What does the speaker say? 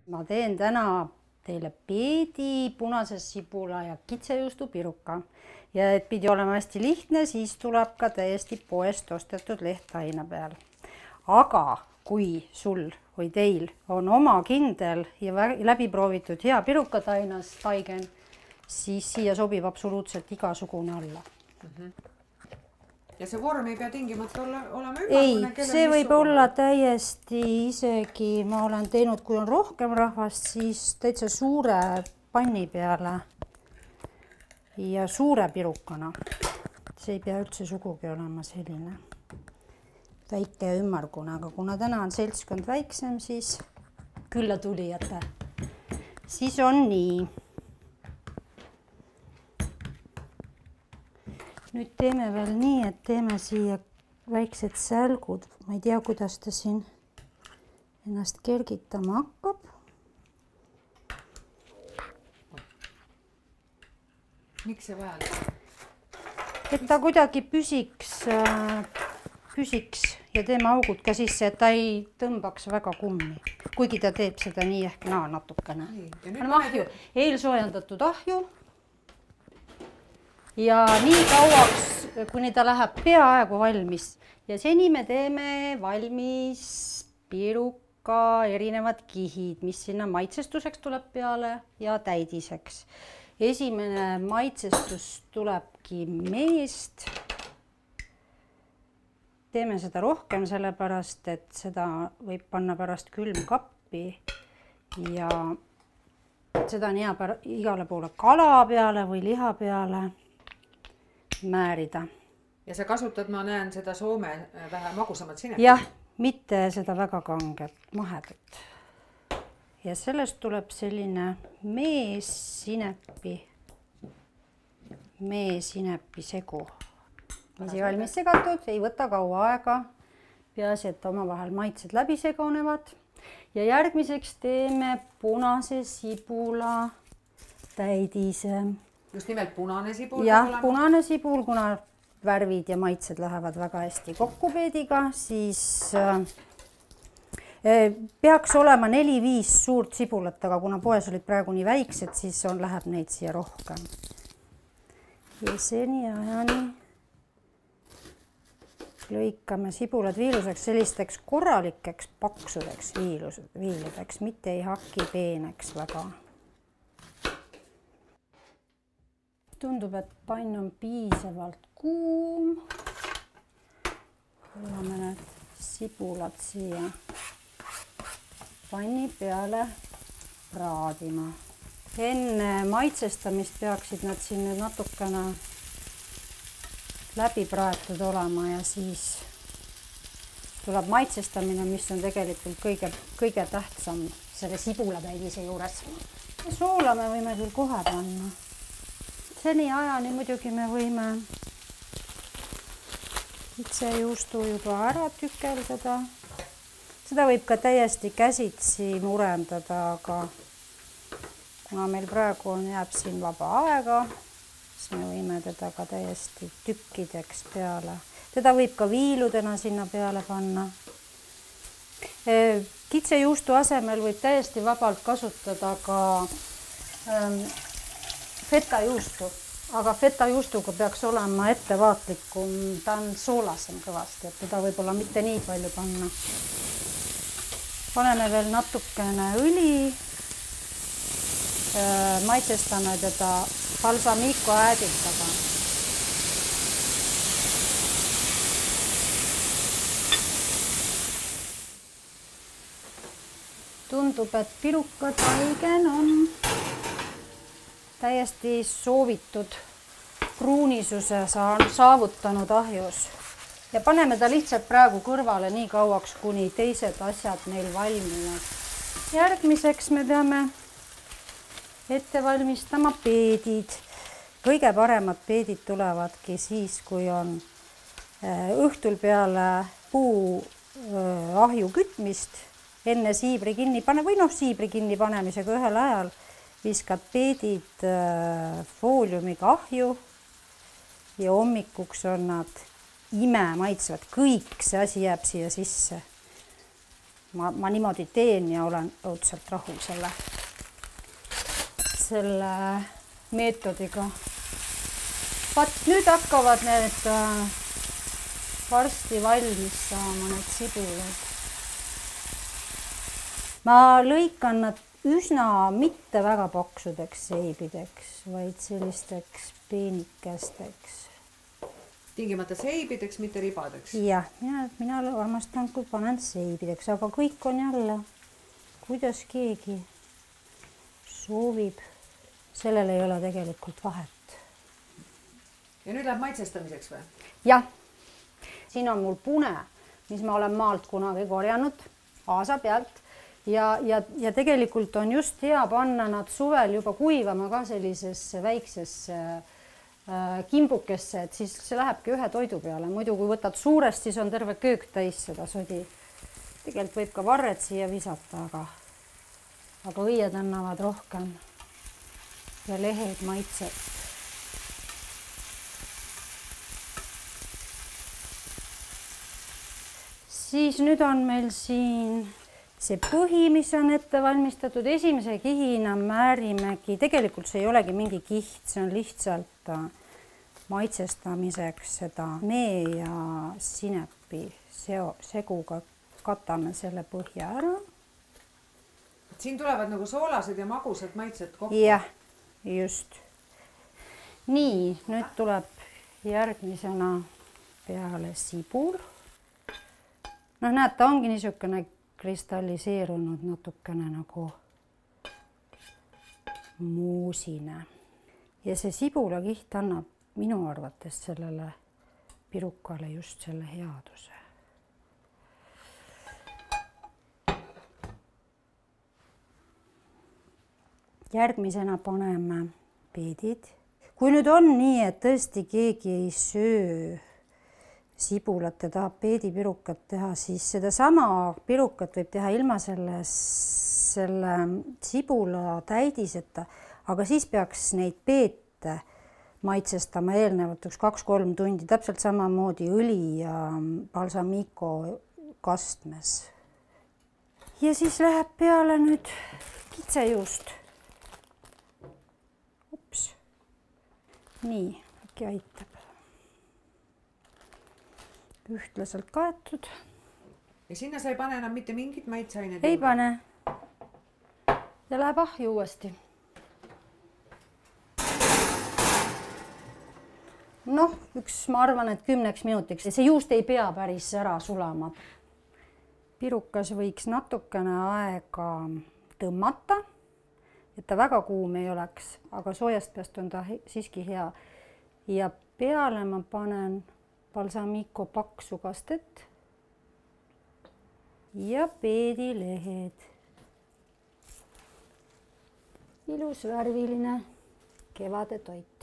Ma teen täna teile peedi, punase sibula ja kitsejuustu piruka. Ja et pidi olema hästi lihtne, siis tuleb ka täiesti poest ostetud lehtaina peal. Aga kui sul või teil on oma kindel ja läbi proovitud hea pirukatainas taigen, siis siia sobib absoluutselt igasugune alla. Ja see vorm ei pea tingimata olema ümmargune? Ei, see võib olla täiesti isegi, ma olen teinud, kui on rohkem rahvast, siis täitsa suure panni peale ja suure pirukana. See ei pea üldse sugugi olema selline väike ja ümmargune, aga kuna täna on seltskond väiksem, siis külla tulijate. Siis on nii. Nüüd teeme veel nii, et teeme siia väiksed sälgud. Ma ei tea, kuidas ta siin ennast kergitama hakkab. Miks see vajalik? Et ta kuidagi püsiks ja teeme augud ka sisse, et ta ei tõmbaks väga kummi. Kuigi ta teeb seda nii ehk natukene. Eelsoojendatud ahju. Ja nii kauaks, kuni ta läheb peaaegu valmis. Ja seni me teeme valmis piruka erinevad kihid, mis sinna maitsestuseks tuleb peale ja täidiseks. Esimene maitsestus tulebki meest. Teeme seda rohkem sellepärast, et seda võib panna pärast külmkappi ja seda on hea igale poole kala peale või liha peale määrida. Ja sa kasutad, ma näen seda Soome vähe magusamat sinepit. Jah, mitte seda väga kanget, mahedat. Ja sellest tuleb selline meessinepi segu. Misi valmis segatud, ei võta kaua aega. Peaasi, et omavahel maitsed läbi segonevad. Ja järgmiseks teeme punase sibula täidise. Just nimelt punane sibul? Jah, punane sibul, kuna värvid ja maitsed lähevad väga hästi kokku peediga, siis peaks olema 4-5 suurt sibulat, aga kuna poes olid praegu nii väiksed, siis läheb neid siia rohkem. Ja seni ajani lõikame sibulad viiluseks sellisteks korralikeks paksudeks viiludeks, mitte ei haki peeneks väga. Tundub, et pann on piisavalt kuum. Oleme need sibulad siia panni peale praadima. Enne maitsestamist peaksid nad siin nüüd natukene läbi praetud olema ja siis tuleb maitsestamine, mis on tegelikult kõige tähtsam selle sibulatäidise juures. Ja soolame võime küll kohe panna. Seni ajani muidugi me võime kitsejuustu juba ära tükeldada. Seda võib ka täiesti käsitsi murendada, aga kuna meil praegu jääb siin vaba aega, siis me võime teda ka täiesti tükkideks peale. Teda võib ka viiludena sinna peale panna. Kitsejuustu asemel võib täiesti vabalt kasutada ka fetajuustu, aga fetajuustuga peaks olema ettevaatlikum, ta on soolasem kõvasti, et teda võib-olla mitte nii palju panna. Paneme veel natukene õli, maitsestame teda balsamico äädikaga. Tundub, et pirukataigen on täiesti soovitud pruunisuse saavutanud ahjus. Ja paneme ta lihtsalt praegu kõrvale nii kauaks, kuni teised asjad meil valmivad. Järgmiseks me peame ette valmistama peedid. Kõige paremad peedid tulevadki siis, kui on õhtul peale puu ahju kütmist, enne siibri kinni pane või siibri kinni panemisega ühel ajal viskad peedid fooliumiga ahju ja hommikuks on nad ime maitsevad. Kõik see asi jääb siia sisse. ma niimoodi teen ja olen õudselt rahul selle meetodiga. Vaat nüüd hakkavad need varsti valmis saama, need sibulad. Ma lõikan nad üsna mitte väga paksudeks seibideks, vaid sellisteks peenikesteks. Tingimata seibideks, mitte ribadeks? Jah, mina armastan, kui panen seibideks, aga kõik on jälle, kuidas keegi soovib. Sellel ei ole tegelikult vahet. Ja nüüd läheb maitsestamiseks või? Jah, siin on mul pune, mis ma olen maalt kunagi korjanud aasa pealt ja tegelikult on just hea panna nad suvel juba kuivama ka sellisesse väiksesse kimbukesse, et siis see lähebki ühe toidu peale. Muidu kui võtad suurest, siis on terve köök täis seda sodi. Tegelikult võib ka varred siia visata, aga õied annavad rohkem ja lehed maitset. Siis nüüd on meil siin see põhi, mis on ette valmistatud. Esimese kihina määrimegi, tegelikult see ei olegi mingi kiht, see on lihtsalt maitsestamiseks seda mee ja sinepi seguga katame selle põhja ära. Siin tulevad nagu soolased ja magusad maitsed kokku. Jah, just. Nii, nüüd tuleb järgmisena peale sibul. Noh, näed, ta ongi niisugune kristalliseerunud natukene nagu muusine. Ja see sibulakiht annab minu arvates sellele pirukale just selle headuse. Järgmisena paneme peedid. Kui nüüd on nii, et tõesti keegi ei söö sibulat ja tahab peedipirukat teha, siis seda sama pirukat võib teha ilma selle sibula täidiseta, aga siis peaks neid peete maitsestama eelnevalt 2-3 tundi, täpselt samamoodi õli ja balsamico kastmes. Ja siis läheb peale nüüd kitsejuust. Ups. Nii, äkki aitab. Ühtlaselt kaetud. Ja sinna sa ei pane enam mitte mingit maitseaineid? Ei pane. Ja läheb ahju uuesti. Noh, ma arvan, et 10 minutiks. See juust ei pea päris ära sulama. Pirukas võiks natukene aega tõmmata, et ta väga kuum ei oleks, aga soojast peast on ta siiski hea. Ja peale ma panen balsamico paksu kastet ja peedilehed. Ilus värviline kevade toit.